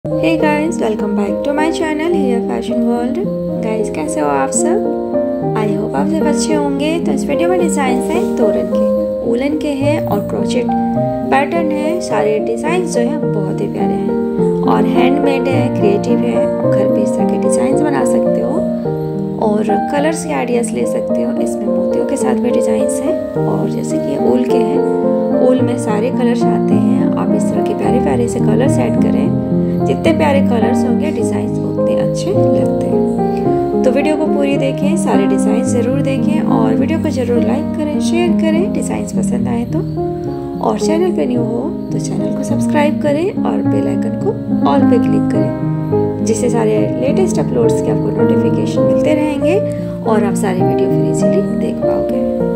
Hey guys, welcome back to my channel here fashion world. Guys, कैसे हो आप सब? आई होप आप सब अच्छे होंगे। तो इस वीडियो में डिज़ाइन है तोरन के, वूलन के हैं और क्रोचेट पैटर्न है। सारे डिज़ाइन जो है बहुत ही प्यारे हैं और हैंडमेड है, क्रिएटिव है। घर पे इस तरह के डिज़ाइन बना सकते हो और कलर्स के आइडियाज़ ले सकते हो। इसमें मोतियों के साथ भी डिज़ाइंस हैं और जैसे कि ऊल के हैं, ऊल में सारे कलर्स आते हैं। आप इस तरह के प्यारे प्यारे से कलर्स ऐड करें। जितने प्यारे कलर्स होंगे डिज़ाइंस उतने अच्छे लगते हैं। तो वीडियो को पूरी देखें, सारे डिज़ाइन ज़रूर देखें और वीडियो को ज़रूर लाइक करें, शेयर करें डिज़ाइंस पसंद आए तो। और चैनल पे न्यू हो तो चैनल को सब्सक्राइब करें और बेल आइकन को ऑल पे क्लिक करें, जिससे सारे लेटेस्ट अपलोड्स के आपको नोटिफिकेशन मिलते रहेंगे और आप सारी वीडियो फिर इजीली देख पाओगे।